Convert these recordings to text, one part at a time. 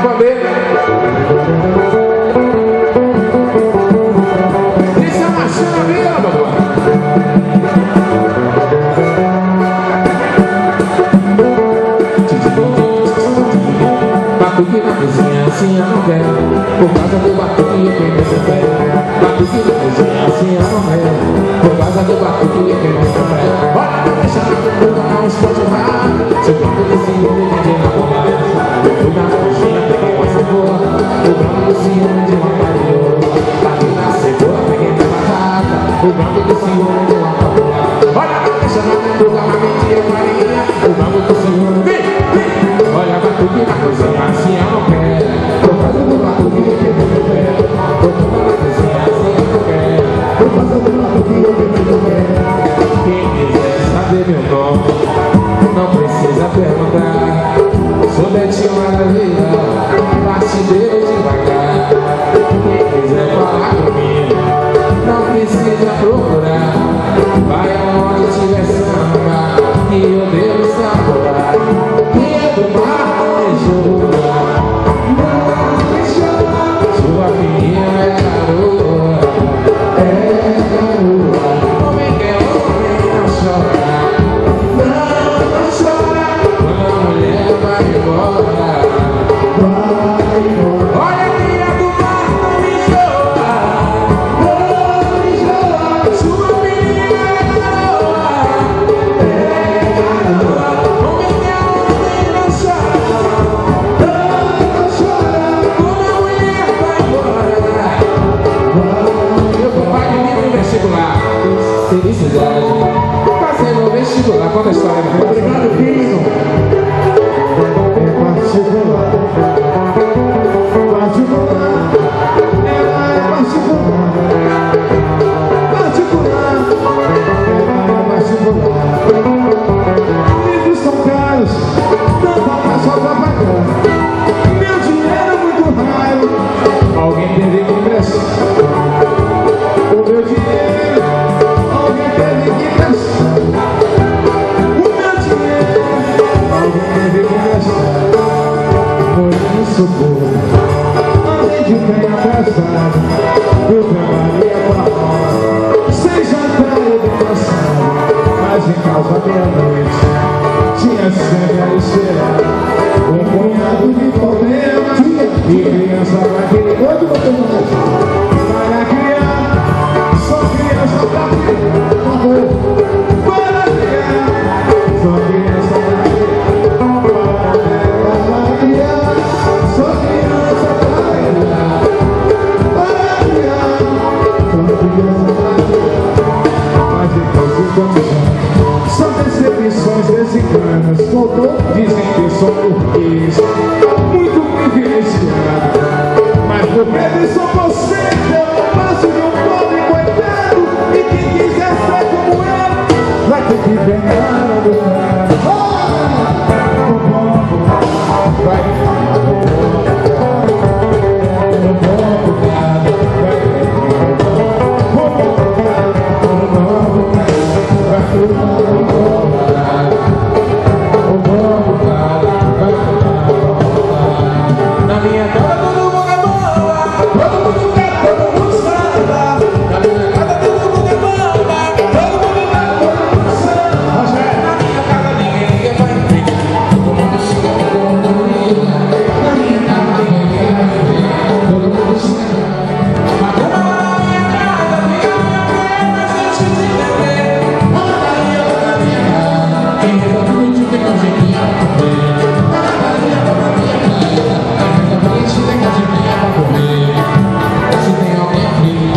bandeira. Isso é uma chama mesmo, mano. Batuque na cozinha, assim eu não quero. Por causa do batuque eu quero esse pé. Batuque na cozinha, assim eu não quero. Por causa do batuque eu quero esse pé. Olha, não deixa eu tomar um Spotify. Se eu toco desse homem de namorar. Eu fui na cozinha, peguei uma cebola. O branco desse homem de uma paiola. Bati na cebola, peguei na batata. O branco desse homem de uma paiola. Olha, não deixa eu tomar uma mentira farinha. O branco desse homem de olha, batuque na cozinha, assim eu não quero. Por causa do batuque eu quero meu pé. Batuque na cozinha, assim eu não quero. Por causa do batuque eu quero meu pé. Quem quiser saber meu nome, não precisa perguntar. Sou Betinho Maravilha, batideiro devagar. Quem quiser falar comigo, não precisa procurar. Vai aonde tiver samba, que eu devo estar por lá. Do mar não sua menina é garoa, homem que é homem não chora, não chora, quando a mulher vai embora, olha a minha do mar não me chora, sua menina é garoa, homem que é homem não felicidade, passei no vestibular, conta a história. Obrigado, Pinho. É particular, particular, ela é particular, particular, ela é particular. Livros são caros, não dá pra só pra pagar. Meu dinheiro é muito raro, alguém teve que emprestar. O meu dinheiro, alguém teve que emprestar. O meu dinheiro, alguém teve que emprestar. Por isso, além de bem atrasado, eu trabalhei pra hora, sem jantar e bem cansado, mas em casa meia-noite tinha sempre a esperar um punhado de problemas e criança pra querer. Onde você para criar, só criança pra criar. Para criar, só criança pra criar. Para criar, só criança pra criar. Para criar, só criança pra criar. Mas depois de começar, são decepções desenganas. Voltou, dizem que sou burguês, muito privilegiado. Mas por medo sou você, eu passo de um pobre coitado. E quem quiser ser como eu, vai ter que pegar a do lado. Vai na minha casa todo mundo é boa, todo mundo quer, todo mundo samba. Na minha casa todo mundo é boa, todo mundo quer, todo mundo samba. Na minha casa ninguém vai ver, todo mundo xinga, todo mundo liga. Na minha casa ninguém vai ver, todo mundo xinga. Mas como na minha casa fica a gente se beber. Na minha casa, quem resolve de ter com jeitinho pra comer. Se tem alguém aqui,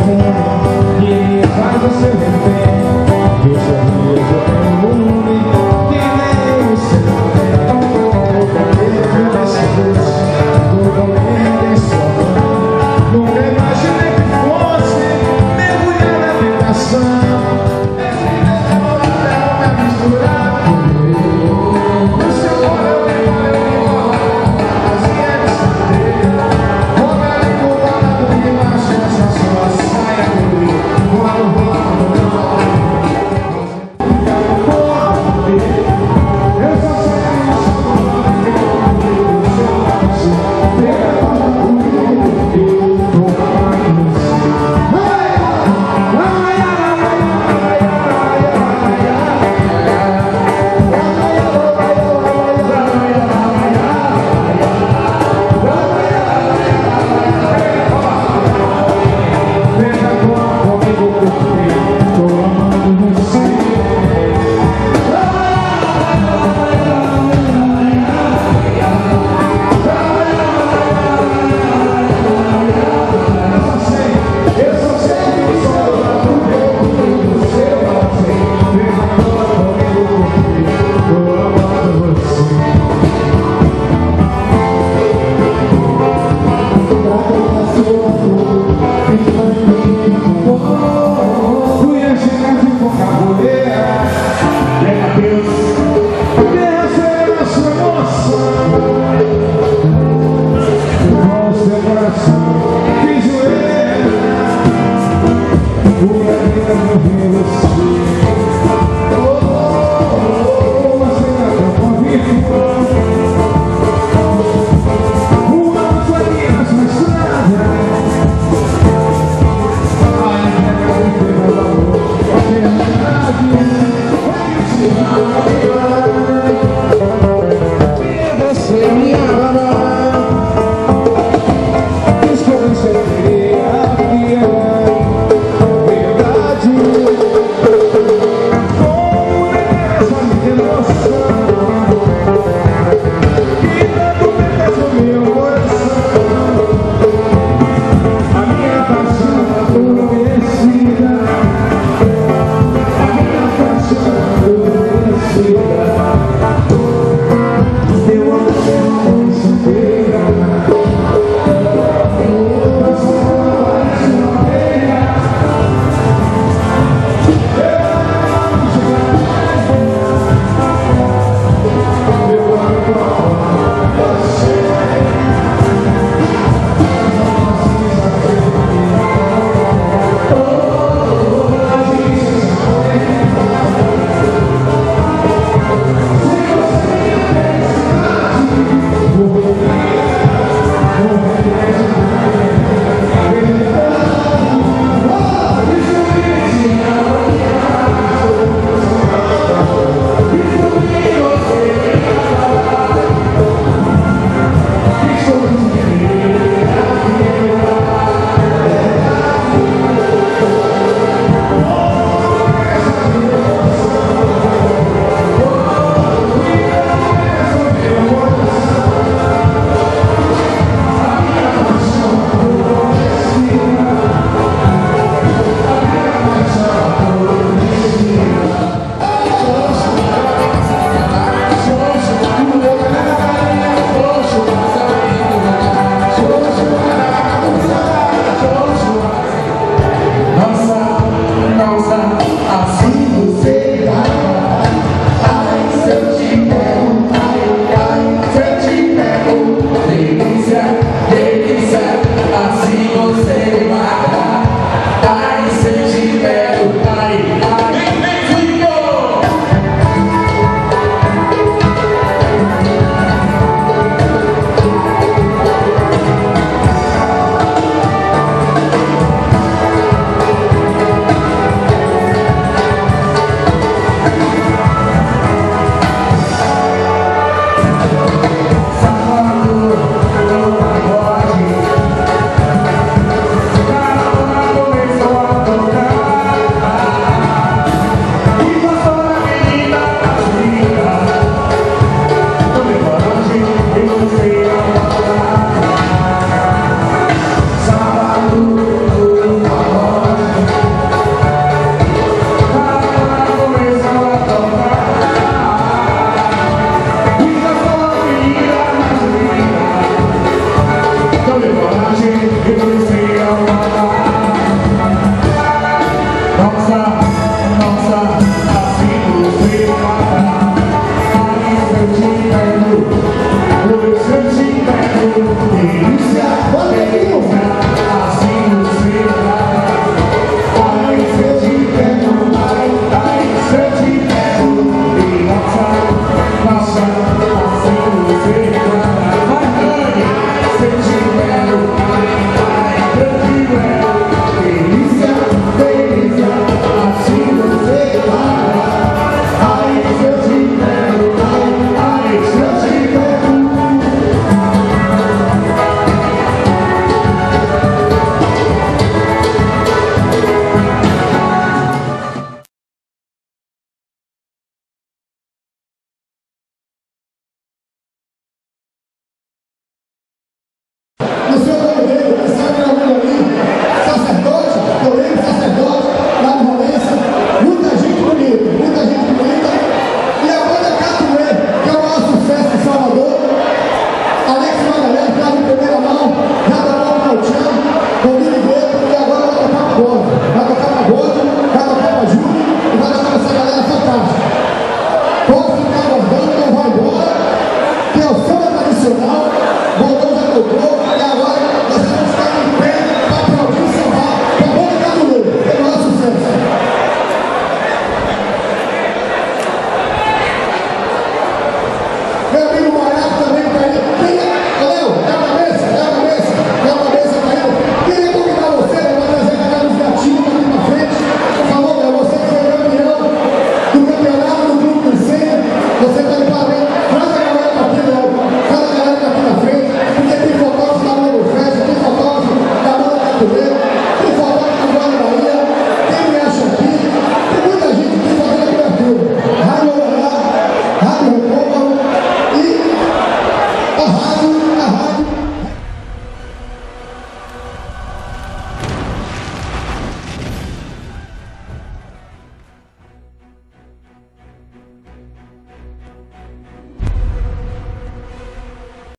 perfume que me faz você